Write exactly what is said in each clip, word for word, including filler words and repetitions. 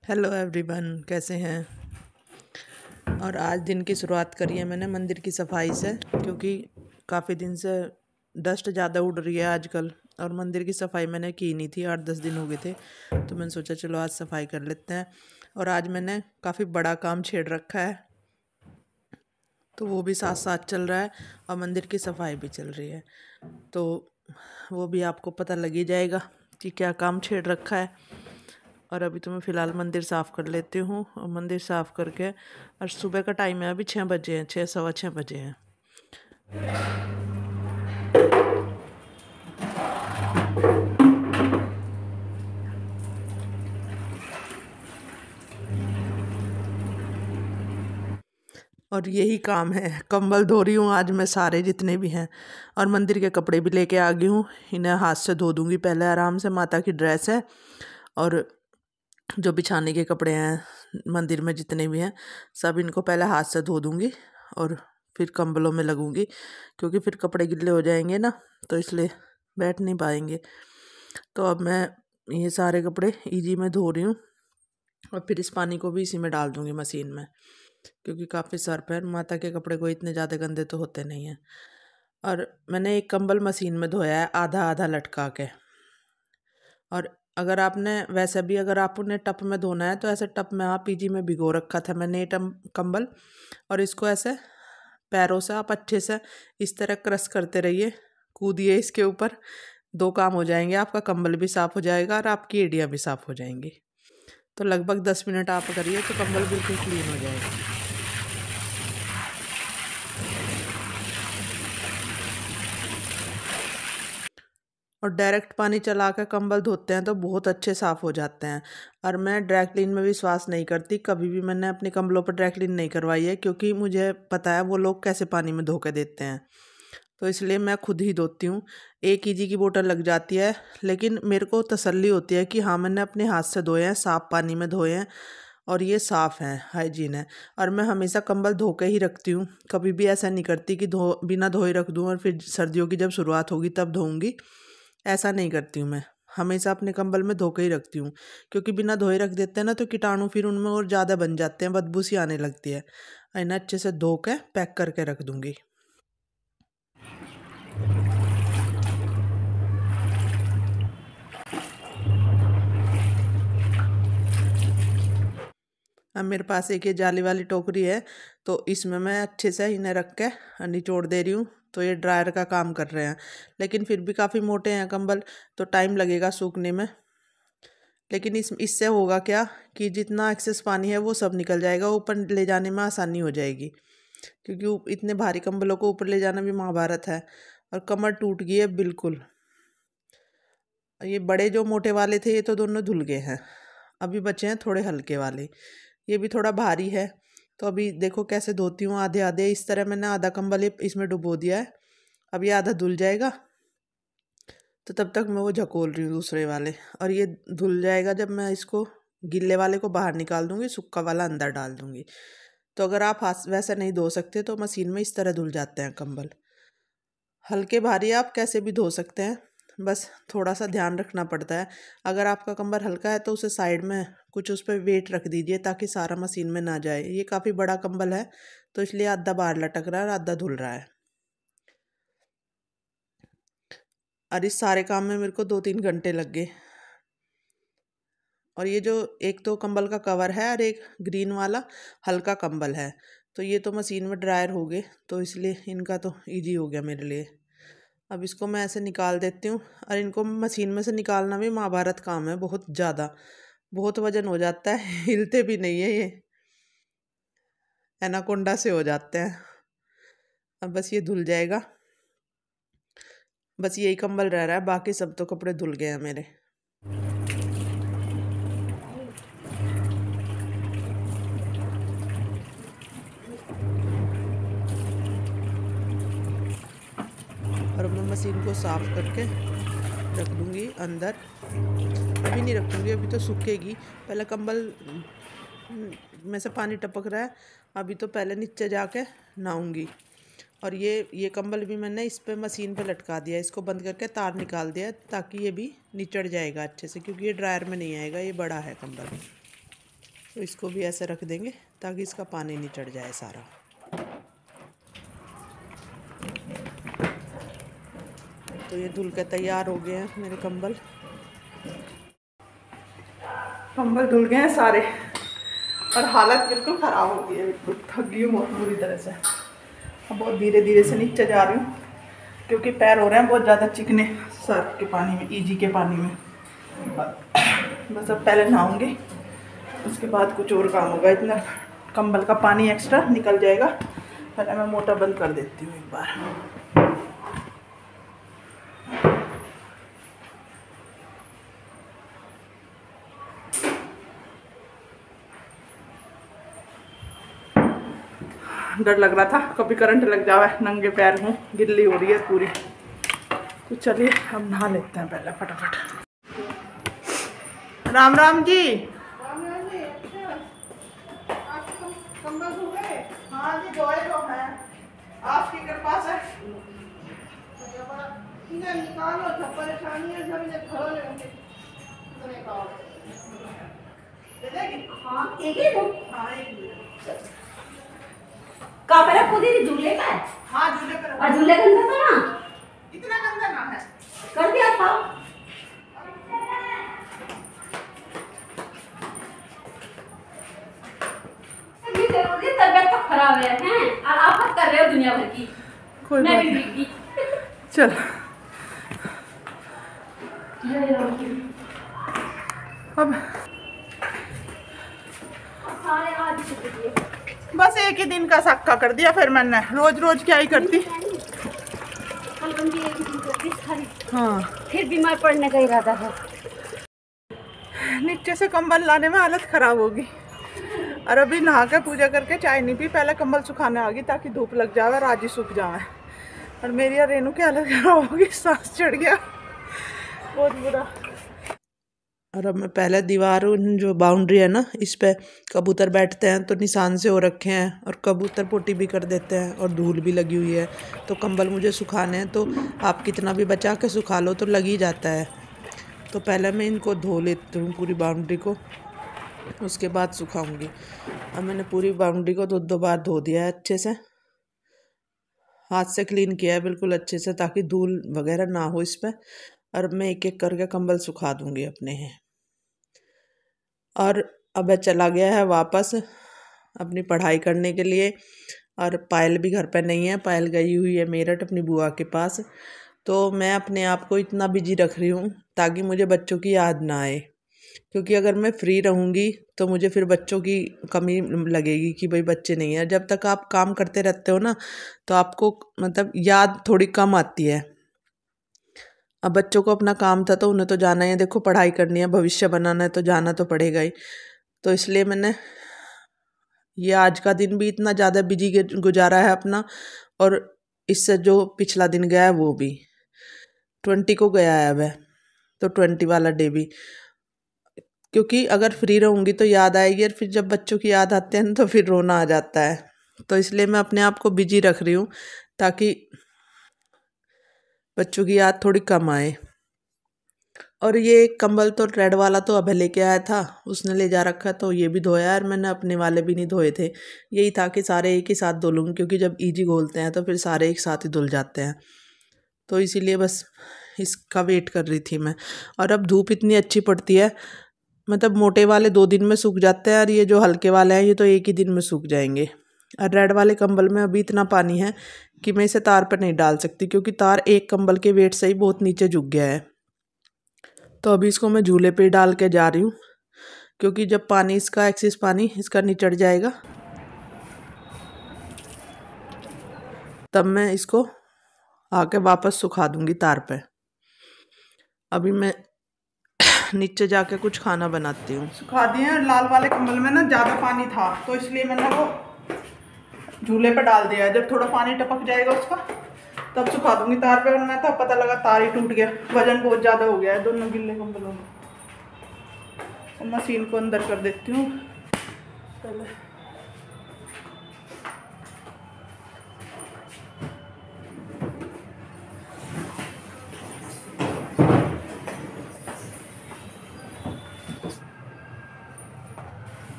Hello everyone, कैसे हैं। और आज दिन की शुरुआत करी है मैंने मंदिर की सफाई से, क्योंकि काफ़ी दिन से डस्ट ज़्यादा उड़ रही है आजकल। और मंदिर की सफाई मैंने की नहीं थी, आठ दस दिन हो गए थे, तो मैंने सोचा चलो आज सफाई कर लेते हैं। और आज मैंने काफ़ी बड़ा काम छेड़ रखा है, तो वो भी साथ साथ चल रहा है और मंदिर की सफाई भी चल रही है। तो वो भी आपको पता लग ही जाएगा कि क्या काम छेड़ रखा है। और अभी तो मैं फ़िलहाल मंदिर साफ़ कर लेती हूँ, और मंदिर साफ़ करके, और सुबह का टाइम है, अभी छः बजे हैं, छः सवा छः बजे हैं। और यही काम है, कंबल धो रही हूँ आज मैं सारे जितने भी हैं। और मंदिर के कपड़े भी लेके आ गई हूँ, इन्हें हाथ से धो दूँगी पहले आराम से। माता की ड्रेस है और जो बिछाने के कपड़े हैं मंदिर में जितने भी हैं, सब इनको पहले हाथ से धो दूँगी और फिर कंबलों में लगूँगी, क्योंकि फिर कपड़े गिल्ले हो जाएंगे ना, तो इसलिए बैठ नहीं पाएंगे। तो अब मैं ये सारे कपड़े इजी में धो रही हूँ, और फिर इस पानी को भी इसी में डाल दूँगी मशीन में, क्योंकि काफ़ी सर पैर माता के कपड़े को इतने ज़्यादा गंदे तो होते नहीं हैं। और मैंने एक कंबल मशीन में धोया है आधा आधा लटका के। और अगर आपने वैसे भी अगर आप उन्हें टप में धोना है, तो ऐसे टप में आप पीजी में भिगो रखा था मैंने ये टम कंबल। और इसको ऐसे पैरों से आप अच्छे से इस तरह क्रश करते रहिए, कूदिए इसके ऊपर। दो काम हो जाएंगे, आपका कंबल भी साफ़ हो जाएगा और आपकी एड़ियाँ भी साफ़ हो जाएंगी। तो लगभग दस मिनट आप करिए तो कंबल बिल्कुल क्लीन हो जाएगा। और डायरेक्ट पानी चला कर कंबल धोते हैं तो बहुत अच्छे साफ़ हो जाते हैं। और मैं ड्राई क्लीन में विश्वास नहीं करती, कभी भी मैंने अपने कंबलों पर ड्राई क्लीन नहीं करवाई है, क्योंकि मुझे पता है वो लोग कैसे पानी में धो के देते हैं। तो इसलिए मैं खुद ही धोती हूँ। एक ईजी की बोतल लग जाती है, लेकिन मेरे को तसल्ली होती है कि हाँ मैंने अपने हाथ से धोए हैं, साफ़ पानी में धोए हैं और ये साफ़ हैं, हाइजीन है। और मैं हमेशा कंबल धो के ही रखती हूँ, कभी भी ऐसा नहीं करती कि धो बिना धोए रख दूँ और फिर सर्दियों की जब शुरुआत होगी तब धोऊँगी। ऐसा नहीं करती हूँ मैं, हमेशा अपने कंबल में धो के ही रखती हूँ, क्योंकि बिना धोए रख देते हैं ना तो कीटाणु फिर उनमें और ज़्यादा बन जाते हैं, बदबू सी आने लगती है। इन्हें अच्छे से धो के पैक करके रख दूँगी। अब मेरे पास एक ये जाली वाली टोकरी है, तो इसमें मैं अच्छे से इन्हें रख के निचोड़ दे रही हूँ। तो ये ड्रायर का काम कर रहे हैं, लेकिन फिर भी काफ़ी मोटे हैं कंबल, तो टाइम लगेगा सूखने में। लेकिन इस इससे होगा क्या कि जितना एक्सेस पानी है वो सब निकल जाएगा, ऊपर ले जाने में आसानी हो जाएगी। क्योंकि ऊप- इतने भारी कंबलों को ऊपर ले जाना भी महाभारत है, और कमर टूट गई है बिल्कुल। ये बड़े जो मोटे वाले थे ये तो दोनों धुल गए हैं, अभी बचे हैं थोड़े हल्के वाले, ये भी थोड़ा भारी है। तो अभी देखो कैसे धोती हूँ, आधे आधे इस तरह मैंने आधा कंबल ये इसमें डुबो दिया है। अब ये आधा धुल जाएगा, तो तब तक मैं वो झकोल रही हूँ दूसरे वाले। और ये धुल जाएगा जब मैं इसको गीले वाले को बाहर निकाल दूंगी, सूखा वाला अंदर डाल दूंगी। तो अगर आप हाथ वैसे नहीं धो सकते तो मशीन में इस तरह धुल जाते हैं कंबल। हल्के भारी आप कैसे भी धो सकते हैं, बस थोड़ा सा ध्यान रखना पड़ता है। अगर आपका कंबल हल्का है तो उसे साइड में कुछ उस पर वेट रख दीजिए, ताकि सारा मशीन में ना जाए। ये काफ़ी बड़ा कंबल है, तो इसलिए आधा बाहर लटक रहा है और आधा धुल रहा है। और इस सारे काम में मेरे को दो तीन घंटे लग गए। और ये जो एक तो कंबल का कवर है और एक ग्रीन वाला हल्का कंबल है, तो ये तो मशीन में ड्रायर हो गए, तो इसलिए इनका तो इजी हो गया मेरे लिए। अब इसको मैं ऐसे निकाल देती हूँ। और इनको मशीन में से निकालना भी महाभारत काम है, बहुत ज़्यादा, बहुत वजन हो जाता है हिलते भी नहीं है ये, एनाकोंडा से हो जाते हैं। अब बस ये धुल जाएगा, बस यही कंबल रह रहा है, बाकी सब तो कपड़े धुल गए हैं मेरे। और मैं मशीन को साफ़ करके रख दूँगी अंदर, अभी नहीं रखूँगी, अभी तो सूखेगी। पहले कंबल में से पानी टपक रहा है, अभी तो पहले नीचे जाके नहाऊंगी। और ये ये कंबल भी मैंने इस पे मशीन पे लटका दिया, इसको बंद करके तार निकाल दिया, ताकि ये भी निचड़ जाएगा अच्छे से, क्योंकि ये ड्रायर में नहीं आएगा, ये बड़ा है कंबल। तो इसको भी ऐसे रख देंगे ताकि इसका पानी नहीं चढ़ जाए सारा। तो ये धुल के तैयार हो गए हैं मेरे कंबल। कंबल धुल गए हैं सारे और हालत बिल्कुल ख़राब हो गई है, बिल्कुल थक गई हूँ बहुत बुरी तरह से। अब बहुत धीरे धीरे से नीचे जा रही हूँ क्योंकि पैर हो रहे हैं बहुत ज़्यादा चिकने सर्फ के पानी में, ईजी के पानी में। बस अब पहले नहाऊंगी, उसके बाद कुछ और काम होगा। इतना कंबल का पानी एक्स्ट्रा निकल जाएगा। पहले मैं मोटर बंद कर देती हूँ एक बार। डर लग रहा था कभी करंट लग जावे, नंगे पैर हूँ, गिल्ली हो रही है पूरी। तो चलिए हम नहा लेते हैं पहले फटाफट। राम राम जी। राम राम जी। कंबल धो गए? हाँ जी धोए तो हैं, आपकी कृपा से। निकालो सब परेशानी है, सब इधर खड़ो लेंगे। हाँ एक ही दो। हाँ एक ही। कहाँ पे रखो दीदी? झूले का है? हाँ झूले पर। और झूले के अंदर तो ना इतना गंदा ना है, कर दिया था। ये जरूरी तबीयत तो खराब है हैं और आप कर रहे हो दुनिया भर की। कोई मैं बात भी नहीं। भीगी। चल अब सारे आज छुट्टी दिए। बस एक ही दिन का सक्का कर दिया फिर मैंने, रोज रोज क्या ही करती। कल हम भी एक ही दिन करती खाली। हाँ फिर बीमार पड़ने का इरादा है। नीचे से कंबल लाने में हालत खराब होगी। और अभी नहा के पूजा करके चाय नहीं पी, पहले कंबल सुखाने आ गई ताकि धूप लग जाए और आज ही सूख जाए। और मेरी और रेनू की हालत खराब होगी, सांस चढ़ गया बहुत बुरा। और अब मैं पहले दीवार जो बाउंड्री है ना, इस पे कबूतर बैठते हैं तो निशान से हो रखे हैं और कबूतर पोटी भी कर देते हैं और धूल भी लगी हुई है। तो कंबल मुझे सुखाने हैं, तो आप कितना भी बचा के सुखा लो तो लग ही जाता है। तो पहले मैं इनको धो लेती हूँ पूरी बाउंड्री को, उसके बाद सुखाऊंगी। अब मैंने पूरी बाउंड्री को दो दो बार धो दिया है अच्छे से, हाथ से क्लीन किया है बिल्कुल अच्छे से ताकि धूल वगैरह ना हो इस पर। और मैं एक एक करके कंबल सुखा दूंगी अपने हैं। और अब चला गया है वापस अपनी पढ़ाई करने के लिए। और पायल भी घर पर नहीं है, पायल गई हुई है मेरठ अपनी बुआ के पास। तो मैं अपने आप को इतना बिजी रख रही हूँ ताकि मुझे बच्चों की याद ना आए, क्योंकि अगर मैं फ्री रहूँगी तो मुझे फिर बच्चों की कमी लगेगी कि भाई बच्चे नहीं हैं। जब तक आप काम करते रहते हो ना तो आपको मतलब याद थोड़ी कम आती है। अब बच्चों को अपना काम था तो उन्हें तो जाना ही है, देखो पढ़ाई करनी है, भविष्य बनाना है तो जाना तो पड़ेगा ही। तो इसलिए मैंने ये आज का दिन भी इतना ज़्यादा बिजी गुजारा है अपना, और इससे जो पिछला दिन गया है वो भी ट्वेंटी को गया है अब, तो ट्वेंटी वाला डे भी। क्योंकि अगर फ्री रहूँगी तो याद आएगी, और फिर जब बच्चों की याद आते हैं तो फिर रोना आ जाता है। तो इसलिए मैं अपने आप को बिजी रख रही हूँ ताकि बच्चों की याद थोड़ी कम आए। और ये कंबल तो रेड वाला तो अभय लेके आया था, उसने ले जा रखा, तो ये भी धोया। और मैंने अपने वाले भी नहीं धोए थे, यही था कि सारे एक ही साथ धो लूँगी, क्योंकि जब ईजी घोलते हैं तो फिर सारे एक साथ ही धुल जाते हैं। तो इसीलिए बस इसका वेट कर रही थी मैं। और अब धूप इतनी अच्छी पड़ती है, मतलब मोटे वाले दो दिन में सूख जाते हैं और ये जो हल्के वाले हैं ये तो एक ही दिन में सूख जाएंगे। और रेड वाले कंबल में अभी इतना पानी है कि मैं इसे तार पर नहीं डाल सकती, क्योंकि तार एक कंबल के वेट से ही बहुत नीचे झुक गया है। तो अभी इसको मैं झूले पे डाल के जा रही हूँ, क्योंकि जब पानी इसका एक्सिस पानी इसका निचड़ जाएगा तब मैं इसको आके वापस सुखा दूंगी तार पे। अभी मैं नीचे जाके कुछ खाना बनाती हूँ। सुखा दिए हैं। लाल वाले कंबल में ना ज़्यादा पानी था तो इसलिए मैंने वो झूले पे डाल दिया है। जब थोड़ा पानी टपक जाएगा उसका तब सुखा दूंगी तार पे। वरना था पता लगा तार ही टूट गया, वजन बहुत ज़्यादा हो गया है दोनों गिल्ले कंबलों में। तो मशीन को अंदर कर देती हूँ पहले।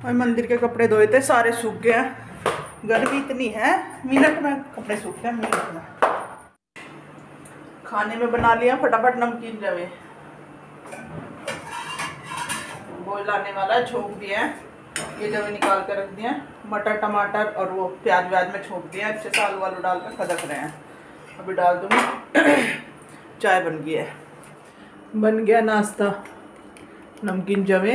और मंदिर के कपड़े धोए थे, सारे सूख गए हैं। गर्मी इतनी है, मिनट में कपड़े सूखते हैं, मिनट में। खाने में बना लिया फटाफट नमकीन रवे, बॉयल आने वाला छोंक दिया है, ये जवे निकाल कर रख दिया। मटर टमाटर और वो प्याज व्याज में छोंक दिया, अच्छे से आलू वालू डालकर खदक रहे हैं। अभी डाल दूँगी। चाय बन गई है, बन गया नाश्ता। नमकीन जवे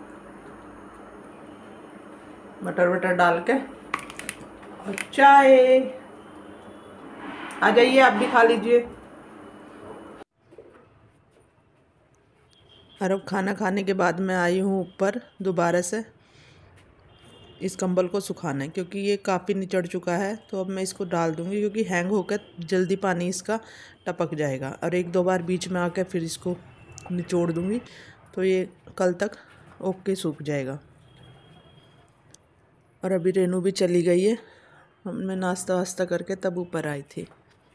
मटर वटर डाल के और चाय। आ जाइए आप भी खा लीजिए। और अब खाना खाने के बाद मैं आई हूँ ऊपर दोबारा से इस कंबल को सुखाना है, क्योंकि ये काफ़ी निचड़ चुका है। तो अब मैं इसको डाल दूँगी, क्योंकि हैंग होकर जल्दी पानी इसका टपक जाएगा। और एक दो बार बीच में आकर फिर इसको निचोड़ दूँगी, तो ये कल तक ओके सूख जाएगा। और अभी रेनू भी चली गई है, मैं नाश्ता वास्ता करके तब ऊपर आई थी।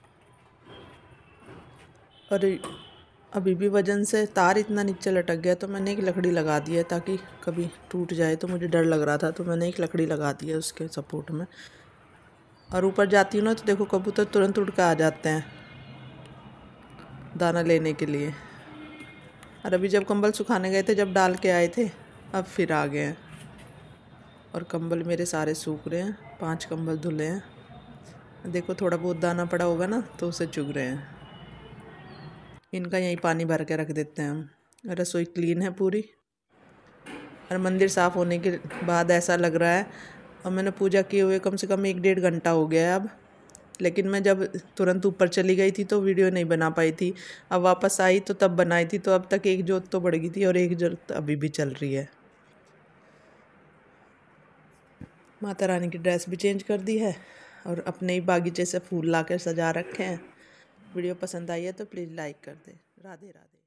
और अभी भी वजन से तार इतना नीचे लटक गया, तो मैंने एक लकड़ी लगा दी है ताकि कभी टूट जाए, तो मुझे डर लग रहा था, तो मैंने एक लकड़ी लगा दी है उसके सपोर्ट में। और ऊपर जाती हूँ ना, तो देखो कबूतर तुरंत उड़ कर आ जाते हैं दाना लेने के लिए। और अभी जब कंबल सुखाने गए थे, जब डाल के आए थे, अब फिर आ गए हैं। और कंबल मेरे सारे सूख रहे हैं, पांच कंबल धुले हैं। देखो थोड़ा बहुत दाना पड़ा होगा ना, तो उसे चुग रहे हैं। इनका यहीं पानी भर के रख देते हैं हम। रसोई क्लीन है पूरी, और मंदिर साफ़ होने के बाद ऐसा लग रहा है। और मैंने पूजा किए हुए कम से कम एक डेढ़ घंटा हो गया है अब, लेकिन मैं जब तुरंत ऊपर चली गई थी तो वीडियो नहीं बना पाई थी। अब वापस आई तो तब बनाई थी, तो अब तक एक जोत तो बढ़ गई थी और एक जोत अभी भी चल रही है। माता रानी की ड्रेस भी चेंज कर दी है, और अपने ही बागीचे से फूल लाकर सजा रखे हैं। वीडियो पसंद आई है तो प्लीज़ लाइक कर दें। राधे राधे।